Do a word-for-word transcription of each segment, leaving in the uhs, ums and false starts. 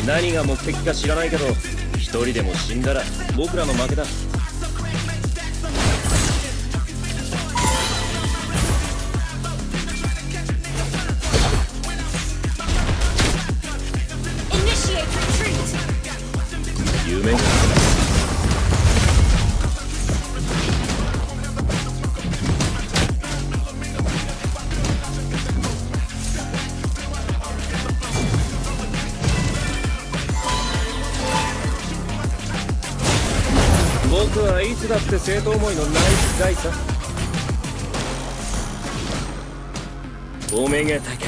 何が目的か知らないけど、一人でも死んだら僕らの負けだ。夢が僕はいつだって生徒思いのナイスガイさ。お目が高い。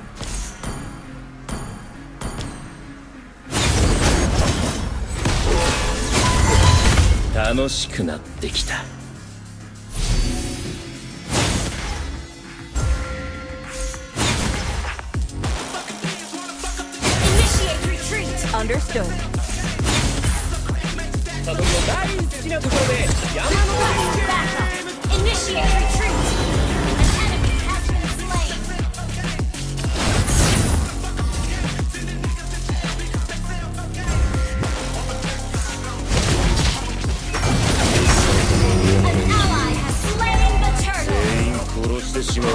楽しくなってきた。 Understood. サトルの大好きなところで山の上に Initiate retreat. An enemy has been slain. An ally has slain the turtle. 全員殺してしまおうか。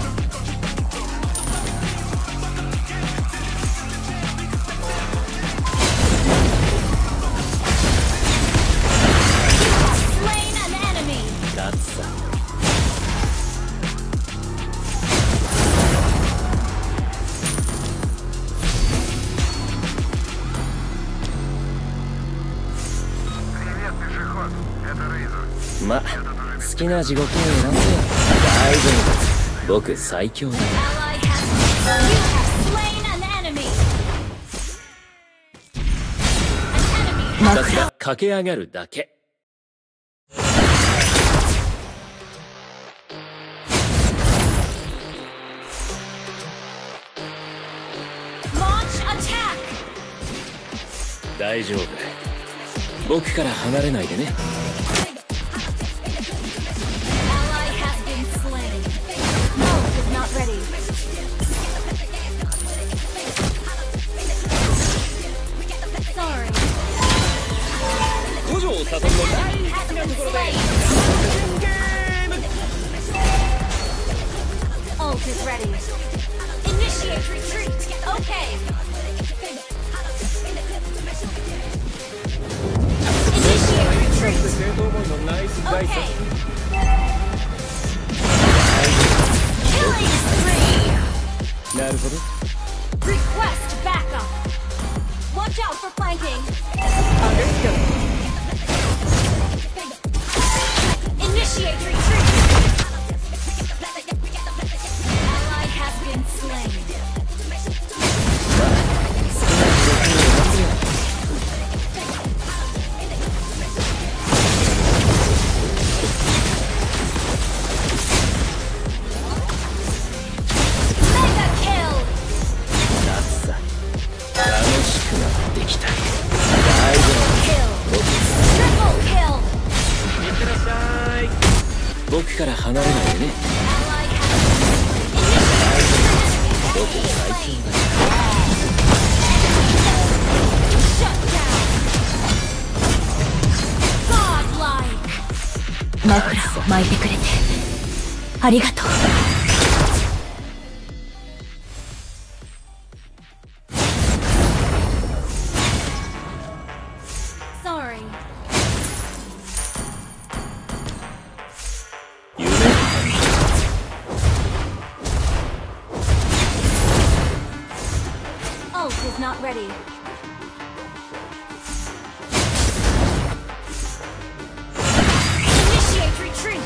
ま、好きな地獄を選んでよ。大丈夫。僕最強だ。ひたすら駆け上がるだけ。大丈夫。僕から離れないでね。五条悟の大好きなところでゲーム。 Ult is ready. Initiate retreat. Okay. Initiate retreat. Okay. Killing spree. なるほど。 Request backup. Watch out for flanking. Understood. Initiate retreat. Ally has been slain. Mega kill. 夏さ。楽しくなってきた。大丈夫。 Triple kill. いってらっしゃい。僕から離れないでね。 僕最強だ。 枕を巻いてくれてありがとう。Sorry. 夢。 Ult is not ready. Initiate retreat.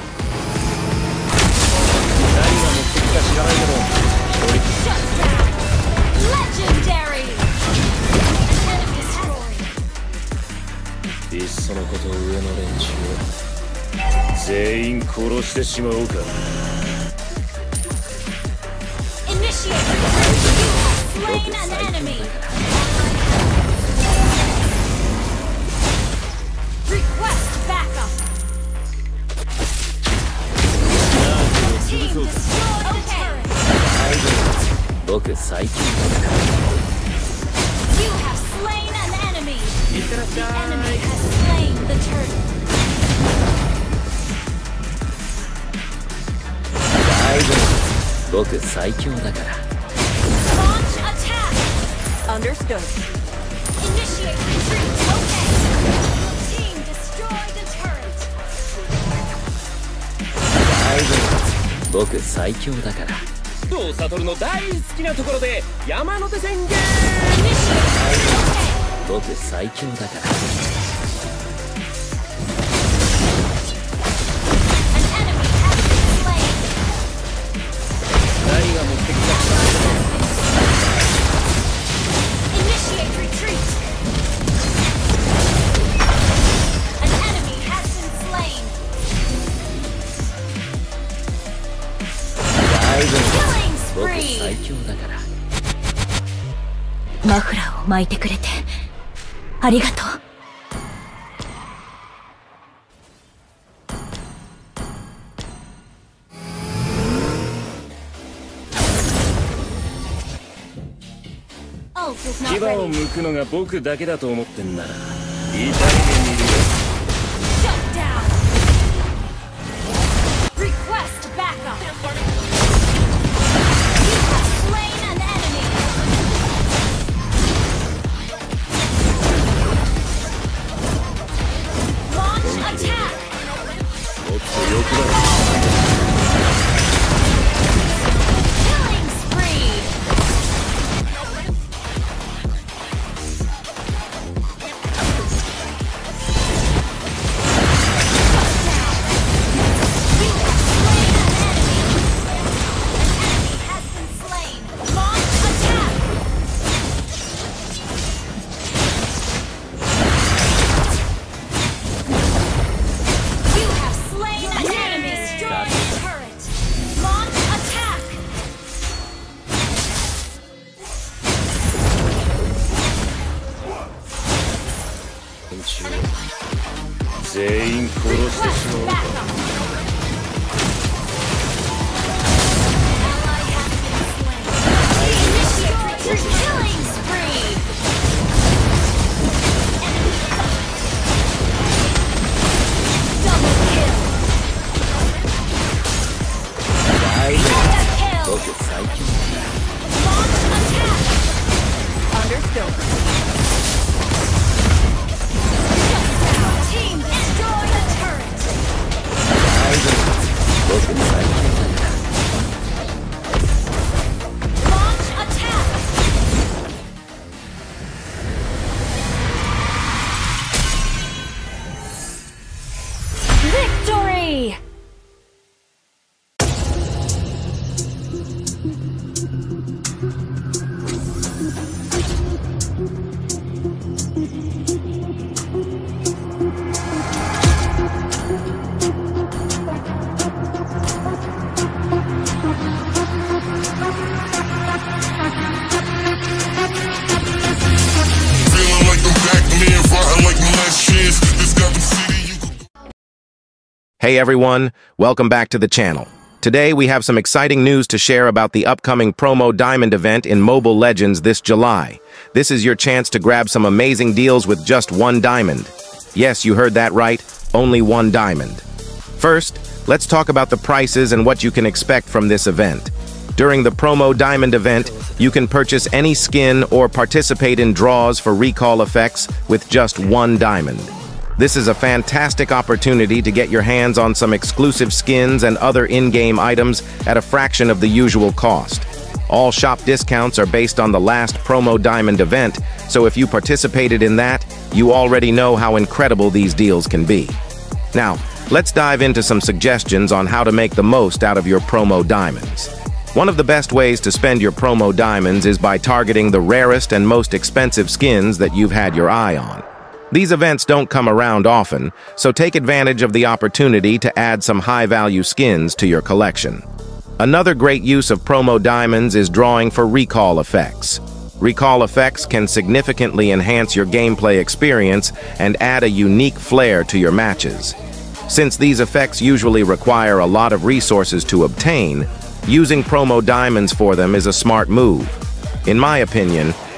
何が目的か知らないけど、一人 Shut down. Legendary. Enemy destroyed. いっそのこと上の連中を全員殺してしまおうか。 Initiate retreat. You have slain an enemy. Request backup. Team destroyed the turret. 僕最強だ。 You have The enemy has slain the turtle. 大丈夫。僕最強だから。 Launch attack. Understood. Initiate retreat. Okay. Team destroy the turret. 大丈夫。僕最強だから。 とサトルの大好きなところで山手宣言。 Initiate retreat. 僕最強だから。 An enemy has been slain. 何が持ってきた。 Initiate retreat. An enemy has been slain. 大丈 Killing 夫。僕最 spree. 強だから。 マフラーを巻いてくれてありがとう。 Ult is 牙 not を ready. 向くのが僕だけだと思ってんなら痛い目見るよ。 Shut down. Request backup. You have slain an enemy. Launch attack. もっと欲張れ。 Killing spree. Launch attack! 連中を全員殺してし Request まう。 backup! Ally has been slain. Initiate retreat. Killing spree! Double kill! 大丈 Mega 夫。 kill! 僕最強。 Launch attack! Understood. Team destroy the turret! 大丈夫。僕最強だから。 Launch attack! Victory! Feeling like I'm back, man, rotten like my last chance. This Gotham City, you could. Hey everyone, welcome back to the channel. Today we have some exciting news to share about the upcoming Promo Diamond event in Mobile Legends this July. This is your chance to grab some amazing deals with just one diamond. Yes, you heard that right, only one diamond. First, let's talk about the prices and what you can expect from this event. During the Promo Diamond event, you can purchase any skin or participate in draws for recall effects with just one diamond. This is a fantastic opportunity to get your hands on some exclusive skins and other in-game items at a fraction of the usual cost. All shop discounts are based on the last Promo Diamond event, so if you participated in that, you already know how incredible these deals can be. Now, let's dive into some suggestions on how to make the most out of your Promo Diamonds. One of the best ways to spend your Promo Diamonds is by targeting the rarest and most expensive skins that you've had your eye on. These events don't come around often, so take advantage of the opportunity to add some high-value skins to your collection. Another great use of Promo Diamonds is drawing for recall effects. Recall effects can significantly enhance your gameplay experience and add a unique flair to your matches. Since these effects usually require a lot of resources to obtain, using Promo Diamonds for them is a smart move. In my opinion,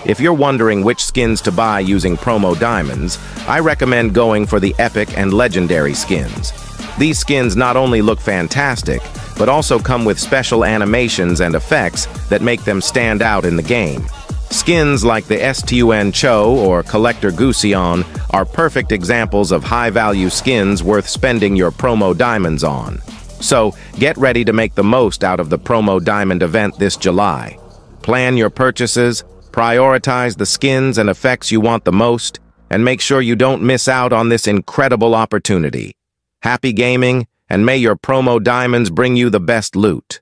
If you're wondering which skins to buy using promo diamonds, I recommend going for the epic and legendary skins. These skins not only look fantastic, but also come with special animations and effects that make them stand out in the game. Skins like the Stun Cho or Collector Gusion are perfect examples of high-value skins worth spending your promo diamonds on. So, get ready to make the most out of the promo diamond event this July. Plan your purchases, prioritize the skins and effects you want the most, and make sure you don't miss out on this incredible opportunity. Happy gaming, and may your promo diamonds bring you the best loot.